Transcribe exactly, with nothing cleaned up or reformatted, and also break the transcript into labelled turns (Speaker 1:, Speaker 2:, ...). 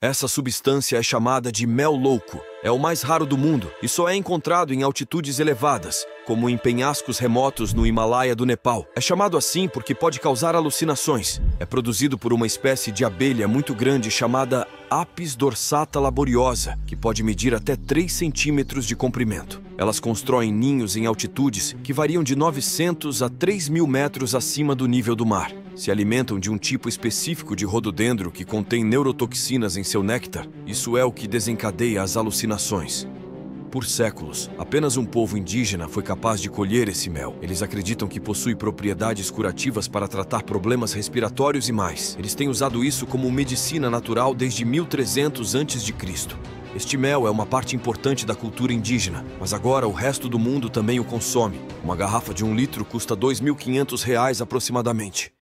Speaker 1: Essa substância é chamada de mel louco. É o mais raro do mundo e só é encontrado em altitudes elevadas, como em penhascos remotos no Himalaia do Nepal. É chamado assim porque pode causar alucinações. É produzido por uma espécie de abelha muito grande chamada Apis dorsata laboriosa, que pode medir até três centímetros de comprimento. Elas constroem ninhos em altitudes que variam de novecentos a três mil metros acima do nível do mar. Se alimentam de um tipo específico de rododendro que contém neurotoxinas em seu néctar. Isso é o que desencadeia as alucinações. Por séculos, apenas um povo indígena foi capaz de colher esse mel. Eles acreditam que possui propriedades curativas para tratar problemas respiratórios e mais. Eles têm usado isso como medicina natural desde mil e trezentos antes de Cristo. Este mel é uma parte importante da cultura indígena, mas agora o resto do mundo também o consome. Uma garrafa de um litro custa dois mil e quinhentos reais aproximadamente.